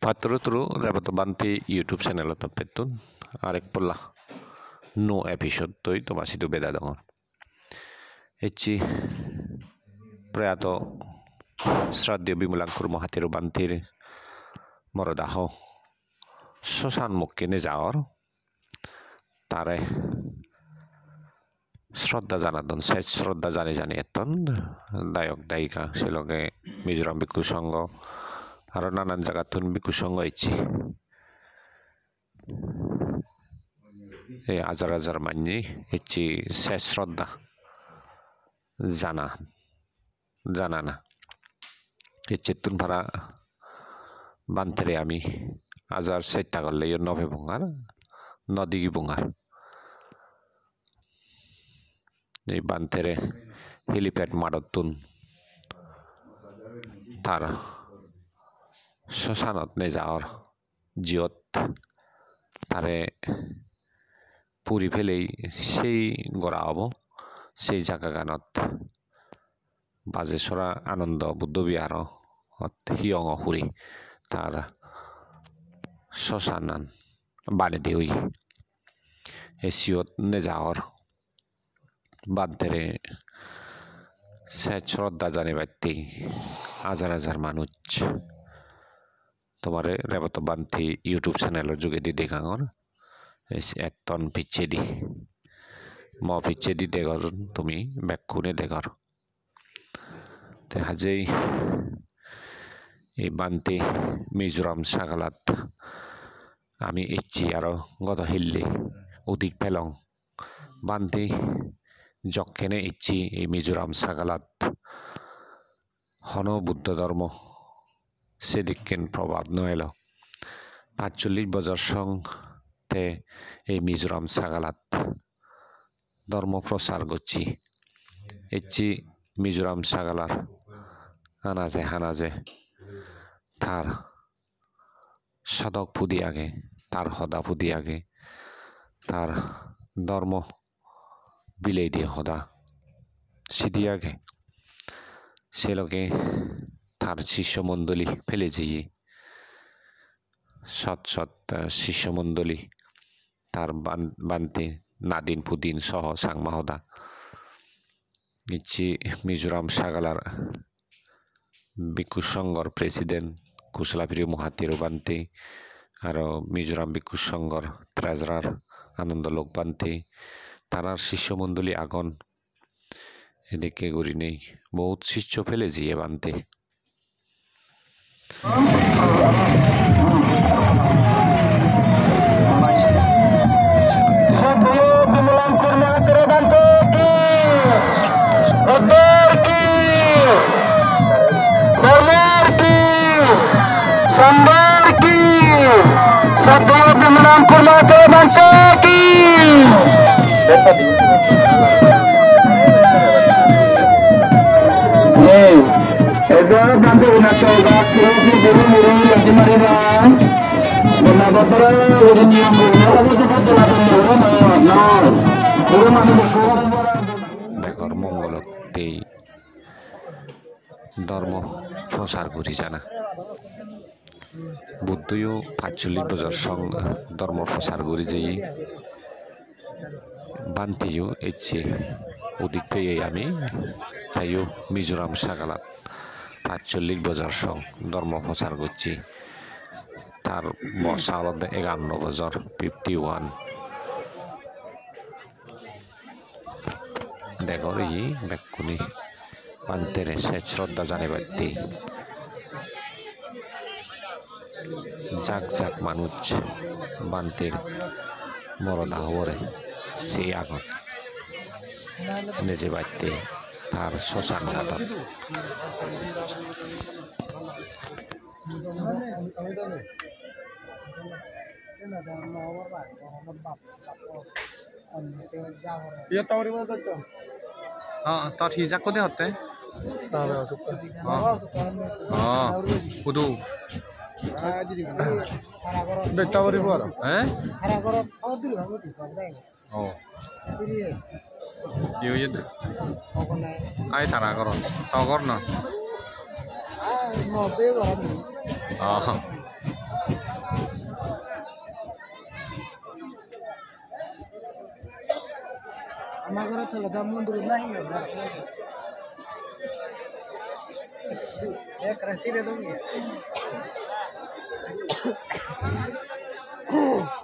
Patro rapat banti YouTube channel tapetun arek pola no episode to itu masih tu beda dong. Eci preato Sradio bimulang kurmo hatiru bantir morodaho sosan mukkene jaor tare শ্রদ্ধা জানাতন শেষ শ্রদ্ধা জানি এতন দায়ক দায়িকা সেলগে মিজোরাম ভিক্ষু সংঘ আরো নানান জায়গাতুন ভিক্ষু সংঘ ইচ্ছি এই হাজার হাজার মাননি ইচ্ছি শেষ শ্রদ্ধা জানা না ইচ্ছে তুন ভাড়া বান্তেরে আমি হাজার সেটা করলে নভে বুঙ্গার নদী বুঙ্গার এই বান্তেরে হেলিপ্যাড মারতুন তার শ্মশানত নে যাওয়ার জিয়ত তারে পুরি ফেলেই সেই গড়া হব সেই জায়গা গানত বাজেশ্বরা আনন্দ বুদ্ধ বিহার হিয়ং হুরি তার শ্মশানান বানে দেউই এসিয়ত নে যাওয়ার বান্তেরে শেষ শ্রদ্ধা জানি বাড়তি হাজার হাজার মানুষ তোমারে রেবত বান্তি ইউটিউব চ্যানেলের যুগে দি দেখাঙর একটন পিচ্ছে দি পিচ্ছে দি দেখর তুমি ব্যাকুনে দেখর দেখা যায় এই বান্তি মিজোরাম সাগালাত আমি ইচ্ছি আরো গত হিল্লি উদিক পেলং বান্তি যক্ষেনে ইচ্ছি এই মিজোরাম সাগালাত হন বুদ্ধ ধর্ম সেদিকেন প্রভাব নইল ৪৫ বছর সঙ্গে এই মিজোরাম সাগালাত ধর্ম প্রচার করছি ইচ্ছি মিজোরাম সাগালার হানাজে তার সদক ফুদি আগে তার হদা ফুদি আগে তার ধর্ম বিলেই দিয়ে হদা সিদি আগে সে লোকে তার শিষ্যমণ্ডলী ফেলে যেয়ে সৎ শিষ্যমণ্ডলী তার বান্তে নাদিন ফুদিন সহ সাংমাহদা ইচ্ছি মিজোরাম সাগালার ভিক্ষু সংঘর প্রেসিডেন্ট কুশলাপিরি মহাতিরু বান্তে আর মিজোরাম ভিক্ষু সংঘর ট্রেজারার আনন্দলোক বান্তে তারার শিষ্যমণ্ডলী আগন এদিকে গড়ি নেই বহুত শিষ্য ফেলে যেয়ে বান্তে বেগর মঙ্গলতে ধর্ম প্রচার করি জানা বুদ্ধও ৪৫ বছর সঙ্গে ধর্ম প্রচার করি যাই বান্তিও ইচ্ছে ওদিক পেয়ে আমি তাইও মিজোরাম সাগালাত ৪৫ বছর সঙ্গে ধর্ম প্রচার করছি তার বর্ষা ৫১ বছর 51 দেখর ই ব্যাকুনি বান্তেরে শেষ শ্রদ্ধা জানে বাড়তি জাক মানুষ বান্তের মরদা হবরে সেই আগত নিজে বাড়তে তার শ্মশান ঘাটত তার হিজাক কোদে হতে উদু দেখতে পারিব আর হ্যাঁ ও ইয়ে আই থানা করন তাও কর না আমার ঘরে তো দাম মন্দির নাই না এক রাশি রে দমি